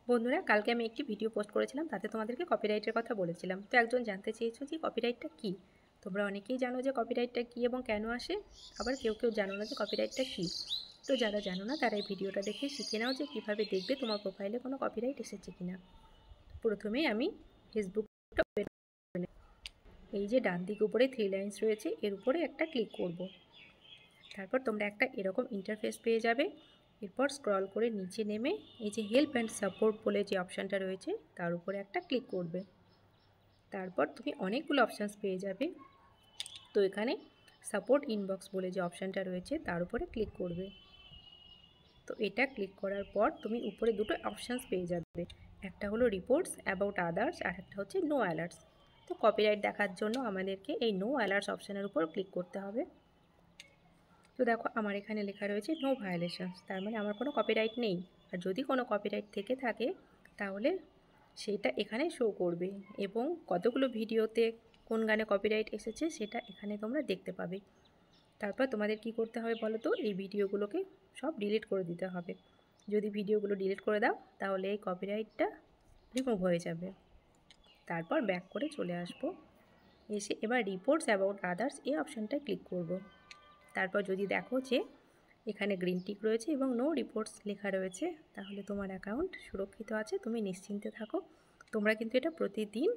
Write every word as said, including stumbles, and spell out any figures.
বন্ধুরা, কালকে আমি একটি ভিডিও পোস্ট করেছিলাম, তাতে তোমাদেরকে কপিরাইটের কথা বলেছিলাম। তো একজন জানতে চেয়েছো যে কপিরাইটটা কী। তোমরা অনেকেই জানো যে কপিরাইটটা কী এবং কেন আসে, আবার কেউ কেউ জানো না যে কপিরাইটটা কী। তো যারা জানো না তারা এই ভিডিওটা দেখে শিখে নাও যে কীভাবে দেখবে তোমার প্রোফাইলে কোনো কপিরাইট এসেছে কিনা। প্রথমেই আমি ফেসবুকটা এই যে ডান দিক উপরে থ্রি লাইন্স রয়েছে, এর উপরে একটা ক্লিক করব। তারপর তোমরা একটা এরকম ইন্টারফেস পেয়ে যাবে। এরপর স্ক্রল করে নিচে নেমে এই যে হেল্প অ্যান্ড সাপোর্ট বলে যে অপশানটা রয়েছে তার উপরে একটা ক্লিক করবে। তারপর তুমি অনেকগুলো অপশানস পেয়ে যাবে। তো এখানে সাপোর্ট ইনবক্স বলে যে অপশানটা রয়েছে তার উপরে ক্লিক করবে। তো এটা ক্লিক করার পর তুমি উপরে দুটো অপশানস পেয়ে যাবে, একটা হলো রিপোর্টস অ্যাবাউট আদার্স আর একটা হচ্ছে নো অ্যালার্টস। তো কপিরাইট দেখার জন্য আমাদেরকে এই নো অ্যালার্টস অপশানের উপর ক্লিক করতে হবে। তো দেখো আমার এখানে লেখা রয়েছে নো ভায়োলেশনস, তার মানে আমার কোনো কপিরাইট নেই। আর যদি কোনো কপিরাইট থেকে থাকে তাহলে সেটা এখানে শো করবে এবং কতগুলো ভিডিওতে কোন গানে কপিরাইট এসেছে সেটা এখানে তোমরা দেখতে পাবে। তারপর তোমাদের কি করতে হবে বলো তো, এই ভিডিওগুলোকে সব ডিলিট করে দিতে হবে। যদি ভিডিওগুলো ডিলিট করে দাও তাহলে এই কপিরাইটটা রিমুভ হয়ে যাবে। তারপর ব্যাক করে চলে আসবো, এসে এবার রিপোর্টস অ্যাবাউট আদার্স এই অপশানটায় ক্লিক করব। তারপর যদি দেখো যে এখানে গ্রিন টিক রয়েছে এবং নো রিপোর্টস লেখা রয়েছে, তাহলে তোমার অ্যাকাউন্ট সুরক্ষিত আছে, তুমি নিশ্চিন্তে থাকো। তোমরা কিন্তু এটা প্রতিদিন